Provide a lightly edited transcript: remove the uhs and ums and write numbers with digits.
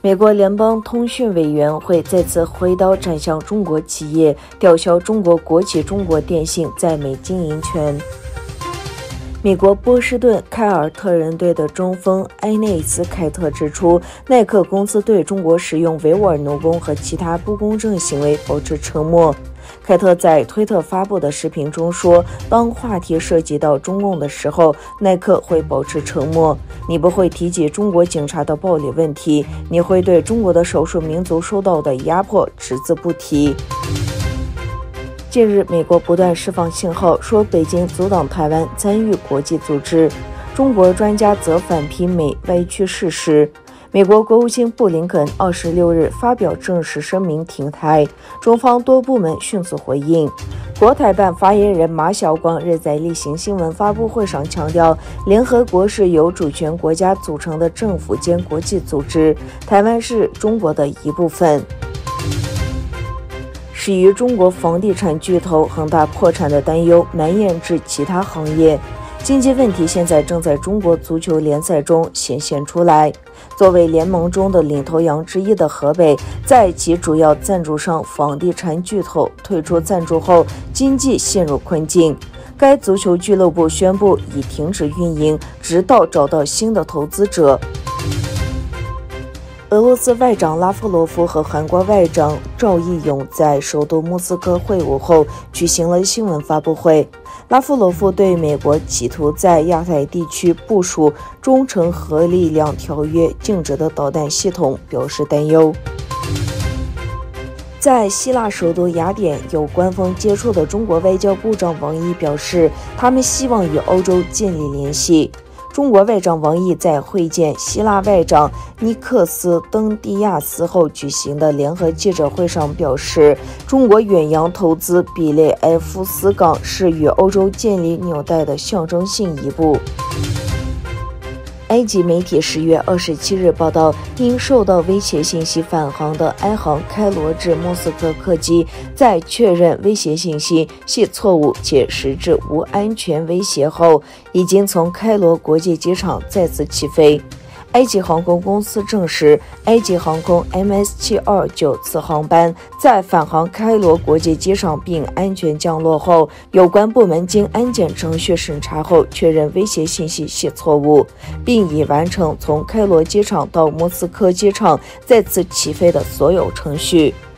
美国联邦通讯委员会再次挥刀斩向中国企业，吊销中国国企中国电信在美经营权。美国波士顿凯尔特人队的中锋埃内斯凯特指出，耐克公司对中国使用维吾尔奴工和其他不公正行为保持沉默。凯特在推特发布的视频中说，当话题涉及到中共的时候，耐克会保持沉默。你不会提及中国警察的暴力问题，你会对中国的少数民族受到的压迫只字不提。近日，美国不断释放信号，说北京阻挡台湾参与国际组织。中国专家则反批美歪曲事实。美国国务卿布林肯26日发表正式声明停台，中方多部门迅速回应。国台办发言人马晓光日在例行新闻发布会上强调，联合国是由主权国家组成的政府间国际组织，台湾是中国的一部分。始于中国房地产巨头恒大破产的担忧蔓延至其他行业，经济问题现在正在中国足球联赛中显现出来。作为联盟中的领头羊之一的河北，在其主要赞助商房地产巨头退出赞助后，经济陷入困境。该足球俱乐部宣布已停止运营，直到找到新的投资者。俄罗斯外长拉夫罗夫和韩国外长赵义勇在首都莫斯科会晤后举行了新闻发布会。拉夫罗夫对美国企图在亚太地区部署中程核力量条约禁止的导弹系统表示担忧。在希腊首都雅典有官方接触的中国外交部长王毅表示，他们希望与欧洲建立联系。中国外长王毅在会见希腊外长尼克斯登蒂亚斯后举行的联合记者会上表示，中国远洋投资比雷埃夫斯港是与欧洲建立纽带的象征性一步。埃及媒体10月27日报道，因受到威胁信息返航的埃航开罗至莫斯科客机，在确认威胁信息系错误且实质无安全威胁后，已经从开罗国际机场再次起飞。埃及航空公司证实，埃及航空 MS729 次航班在返航开罗国际机场并安全降落后，有关部门经安检程序审查后确认威胁信息系错误，并已完成从开罗机场到莫斯科机场再次起飞的所有程序。